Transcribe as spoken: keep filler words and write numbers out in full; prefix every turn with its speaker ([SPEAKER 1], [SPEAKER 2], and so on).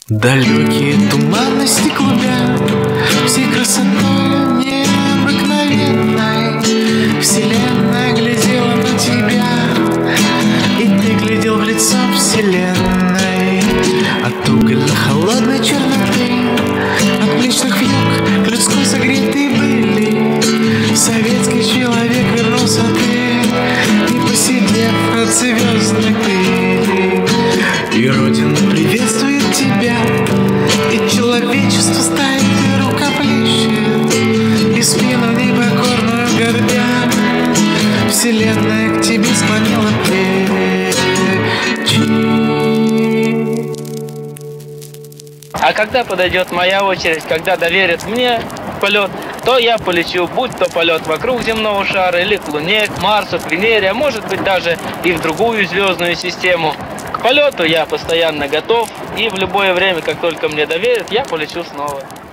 [SPEAKER 1] Далекие туманности клубят всей красотой необыкновенной. Вселенная глядела на тебя, и ты глядел в лицо вселенной. От угольно-холодной черноты, от млечных вьюг к людской согретой были. Советский человек вернулся ты, и посидев от звездной пыли. И Родина приветствует тебя, и человечество стоит и рукоплещет, и спину непокорную горбя вселенная к тебе склонила плечи.
[SPEAKER 2] А когда подойдет моя очередь, когда доверят мне полет, то я полечу, будь то полет вокруг земного шара, или к Луне, к Марсу, к Венере, а может быть даже и в другую звездную систему. К полету я постоянно готов, и в любое время, как только мне доверят, я полечу снова.